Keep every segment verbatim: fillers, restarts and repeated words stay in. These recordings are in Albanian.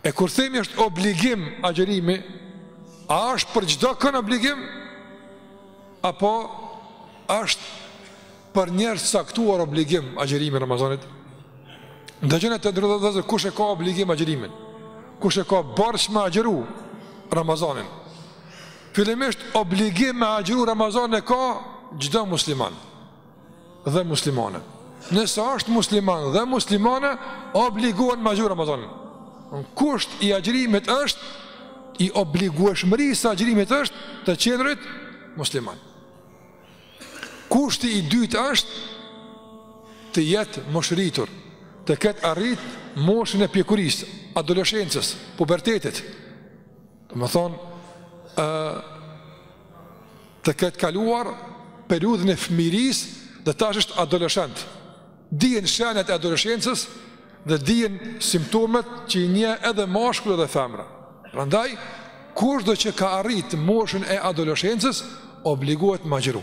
E kur themi është obligim agjerimi, a është për çdo kënd obligim, apo është për njerëz caktuar obligim agjerimi Ramazanit? Ndëgjëne të ndërëdhëzër, kush e ka obligim agjerimin? Kush e ka barsh me agjeru Ramazanin? Fillimisht obligim me agjeru Ramazanin e ka çdo musliman dhe muslimane. Nëse është musliman dhe muslimane, obligohen me agjeru Ramazanin. Kusht i agjerimit është, i obligueshmërisë së agjerimit është të qenurit musliman. Kushti i dytë është të jetë moshëritur, të ketë arrit moshën e pjekurisë, adoleshencës, pubertetit. Të më thonë, të ketë kaluar periudhën e fëmirisë dhe tash është adoleshent. Dijen shenjat e adoleshencës dhe dijen simptomet që i nje edhe mashkull edhe femra. Prandaj, kushdo që ka arrit moshën e adoleshencës, obligohet me agjeru.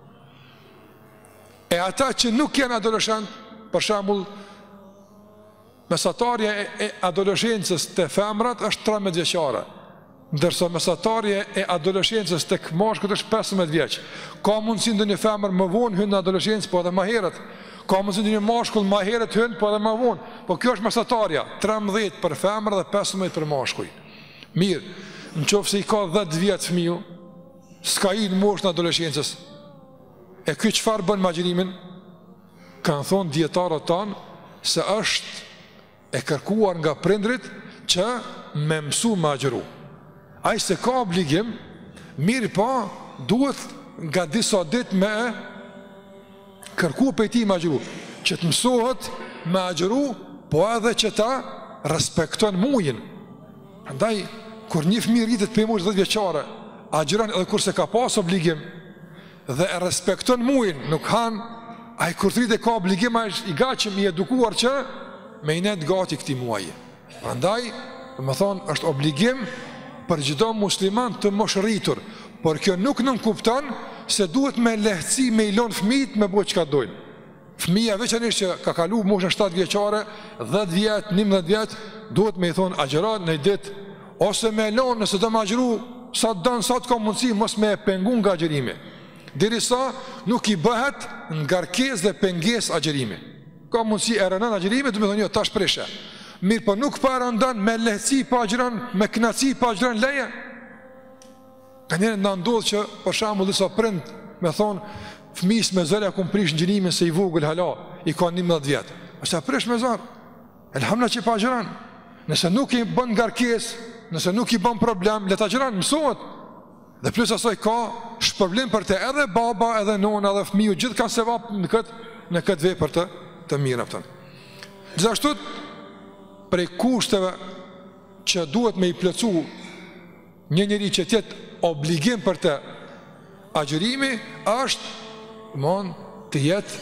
E ata që nuk janë adoleshent, për shembull, mesatarja e adoleshencës të femrat është tridhjetë vjeçare, ndërsa mesatarja e adoleshencës të mashkullit është pesëmbëdhjetë vjeç. Ka mundësi ndonjë femër më vonë hyn në adoleshencë, po edhe më herët. Ka mundësi ndonjë mashkull më herët hyn, po edhe më vonë. Po kjo është mesatarja, tridhjetë për femër dhe pesëmbëdhjetë për mashkull. Mirë, nëse i ka dhjetë vjet fëmiu, s'ka hyrë në moshën e adoleshencës. E ky çfarë bën me agjerimin? Kanë thonë dietarët tanë se është e kërkuar nga prindrit që me mësu me agjeru. Ai se ka obligim, mirë po, duhet nga disa ditë me kërku për ti me agjeru, që të mësohet me agjeru, po edhe që ta respekton mujin. Andaj, kur një fëmijë rritet për moshë dhjetë vjeçare, agjeron edhe kur se ka pas obligim, dhe e respekton mujin, nuk han, ai kur të rritet ka obligim, ai i gatshëm i edukuar që me i net gati këti muaji. Andaj, dhe më thonë, është obligim për çdo musliman të moshëritur, por kjo nuk nënkupton se duhet me lehtësi me i lënë fëmijët me bëj çka dojnë. Fëmija veçanërisht që ka kalu moshën shtatë vjeçare, dhjetë vjet, njëmbëdhjetë vjet, duhet me i thonë agjero në ditë, ose me lënë nëse do më agjëru sa don, sa të ka mundësi, mos me pengu nga agjerimi. Derisa nuk i bëhet ngarkesë dhe pengesë agjerimi. Ka mundësi e rënën agjerimi, du me thonë jo, tash prishe. Mirë, po nuk pa rëndan me lehtësi pa agjeron, me knaci pa agjeron leje. Ka njerë në ndodhë që, për shembull, disa prind me thonë, fëmis me zërja ku më prish në gjinimin se i vogël hala, i ka njëmbëdhjetë vjet. Ose prish me zërë, elhamna që pa agjeron. Nëse nuk i bën ngarkesë, nëse nuk i bën problem, le ta agjeron, mësohet. Dhe plus asaj ka shpërblim për te edhe baba, edhe nona, edhe fëmiu, gjithë kanë sevap në këtë, në këtë vepër të, të mirë aftën. Gjithashtu, prej kushteve që duhet me i plëcu një njëri që tjetë obligim për te agjerimi, është mon, të jetë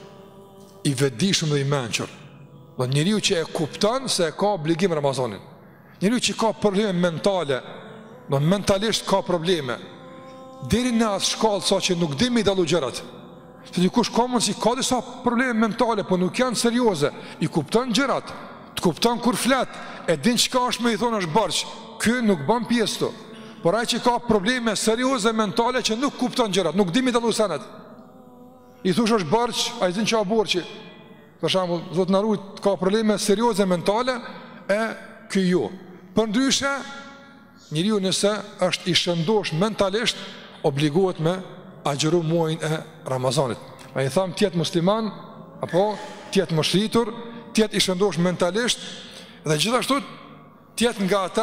i vedishëm dhe i menqër. Dhe njëriu që e kuptan se ka obligim Ramazanin. Njëriu që ka probleme mentale, do mentalisht ka probleme, deri në atë shkallë sa që nuk dimi i dalu gjërat. Se dikush ka mundsi ka disa probleme mentale, po nuk janë serioze, i kupton gjërat, të kupton kur flet, e din çka është me i thonë është barç. Ky nuk bën pjesë këtu. Por ai që ka probleme serioze mentale që nuk kupton gjërat, nuk dimi i dalu sanat. I thosh është barç, ai din çka borçi. Për shembull, zot na ruaj, ka probleme serioze mentale, e ky jo. Përndryshe, njeriu nëse është i shëndosh mentalisht, obligohet me agjeru muajin e Ramazanit. A i tham tjetë musliman, apo tjetë moshëritur, tjetë i shëndosh mentalisht, dhe gjithashtu tjetë nga ata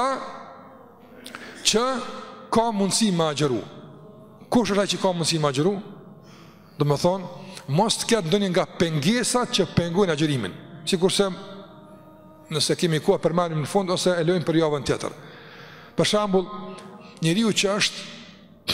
që ka mundësi me agjeru. Kush është ai që ka mundësi me agjeru? Do me thonë, mos të ketë ndonjë nga pengesat që pengojnë agjerimin. Sikurse nëse kemi kohë përmarrim në fund, ose e lojmë për javën tjetër. Për shembull, njeriu që është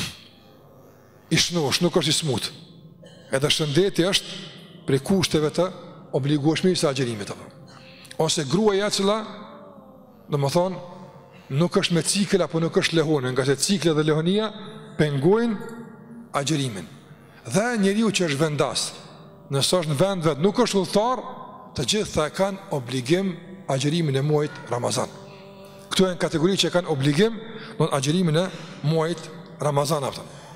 i shnosh, nuk është i smut. Edhe shëndeti është prej kushteve të obligueshmërisë së agjerimit. Ose gruaja e cila, domethënë, nuk është me cikël apo nuk është lehone, nga se cikli dhe lehonia pengojnë agjerimin. Dhe njeriu që është vendas, nëse është në vend vet, nuk është udhëtar, të gjitha kanë obligim agjerimin e muajit Ramazan. Këto janë kategori që kanë obligim në agjërimin e muajit Ramazan aftën.